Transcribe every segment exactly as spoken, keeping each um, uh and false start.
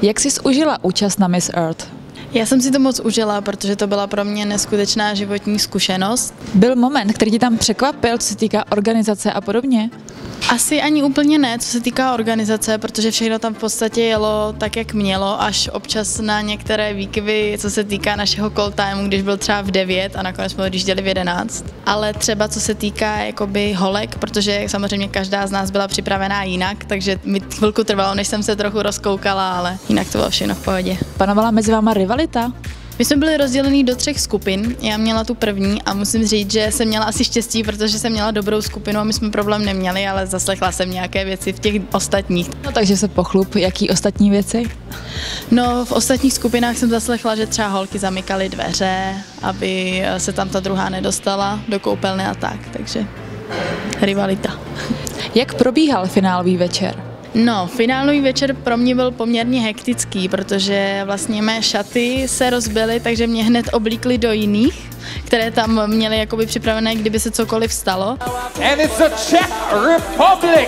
Jak jsi užila účast na Miss Earth? Já jsem si to moc užila, protože to byla pro mě neskutečná životní zkušenost. Byl moment, který tě tam překvapil, co se týká organizace a podobně? Asi ani úplně ne, co se týká organizace, protože všechno tam v podstatě jelo tak, jak mělo, až občas na některé výkyvy, co se týká našeho call timeu, když byl třeba v devět a nakonec jsme odjížděli v jedenáct. Ale třeba co se týká jakoby holek, protože samozřejmě každá z nás byla připravená jinak, takže mi chvilku trvalo, než jsem se trochu rozkoukala, ale jinak to bylo všechno v pohodě. Panovala mezi váma rivalita? My jsme byli rozdělení do třech skupin, já měla tu první a musím říct, že jsem měla asi štěstí, protože jsem měla dobrou skupinu a my jsme problém neměli, ale zaslechla jsem nějaké věci v těch ostatních. No takže se pochlup, jaký ostatní věci? No v ostatních skupinách jsem zaslechla, že třeba holky zamykaly dveře, aby se tam ta druhá nedostala do koupelny a tak, takže rivalita. Jak probíhal finálový večer? No, finálový večer pro mě byl poměrně hektický, protože vlastně mé šaty se rozbily, takže mě hned oblíkli do jiných, které tam měly jakoby připravené, kdyby se cokoliv stalo. And it's the Czech Republic.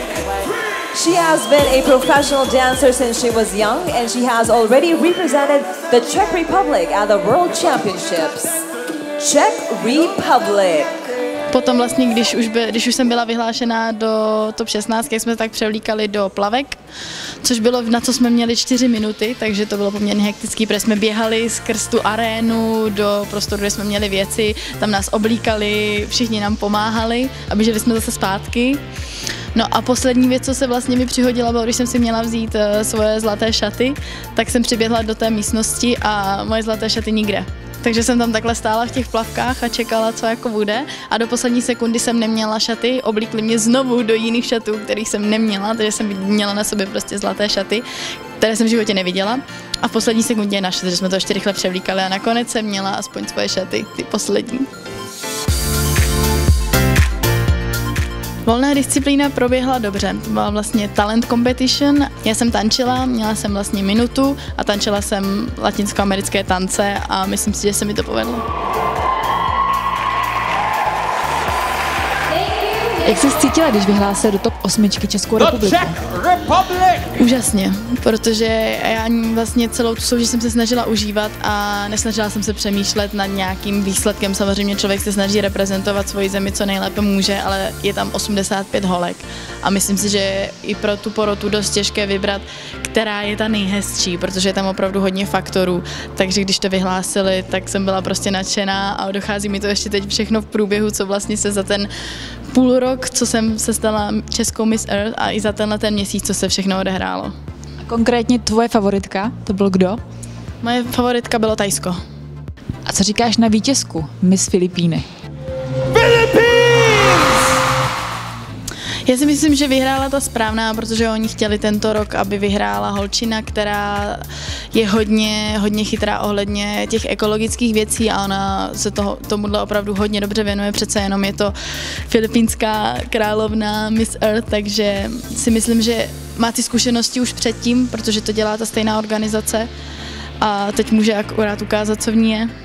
She has been a professional dancer since she was young and she has already represented the Czech Republic at the World Championships. Czech Republic. Potom vlastně, když už, by, když už jsem byla vyhlášená do top šestnáct, jak jsme se tak převlíkali do plavek, což bylo, na co jsme měli čtyři minuty, takže to bylo poměrně hektický, protože jsme běhali skrz tu arénu do prostoru, kde jsme měli věci, tam nás oblíkali, všichni nám pomáhali a běželi jsme zase zpátky. No a poslední věc, co se vlastně mi přihodila, bylo, když jsem si měla vzít uh, svoje zlaté šaty, tak jsem přiběhla do té místnosti a moje zlaté šaty nikde. Takže jsem tam takhle stála v těch plavkách a čekala, co jako bude. A do poslední sekundy jsem neměla šaty, oblíkli mě znovu do jiných šatů, kterých jsem neměla, takže jsem měla na sobě prostě zlaté šaty, které jsem v životě neviděla. A v poslední sekundě je našli, takže jsme to ještě rychle převlíkali a nakonec jsem měla aspoň svoje šaty, ty poslední. Volná disciplína proběhla dobře, to byla vlastně talent competition. Já jsem tančila, měla jsem vlastně minutu a tančila jsem latinskoamerické tance a myslím si, že se mi to povedlo. Jak jsi cítila, když vyhlásil do top osmičky Českou republiku? Úžasně, protože já vlastně celou tu soutěž jsem se snažila užívat a nesnažila jsem se přemýšlet nad nějakým výsledkem. Samozřejmě člověk se snaží reprezentovat svoji zemi, co nejlépe může, ale je tam osmdesát pět holek a myslím si, že i pro tu porotu dost těžké vybrat, která je ta nejhezčí, protože je tam opravdu hodně faktorů. Takže když to vyhlásili, tak jsem byla prostě nadšená a dochází mi to ještě teď všechno v průběhu, co vlastně se za ten půl rok, co jsem se stala českou Miss Earth a i za tenhle ten měsíc, co se všechno odehrálo. A konkrétně tvoje favoritka, to byl kdo? Moje favoritka bylo Thajsko. A co říkáš na vítězku Miss Filipíny? Já si myslím, že vyhrála ta správná, protože oni chtěli tento rok, aby vyhrála holčina, která je hodně, hodně chytrá ohledně těch ekologických věcí a ona se toho, tomuhle opravdu hodně dobře věnuje, přece jenom je to filipínská královna Miss Earth, takže si myslím, že má ty zkušenosti už předtím, protože to dělá ta stejná organizace a teď může akorát ukázat, co v ní je.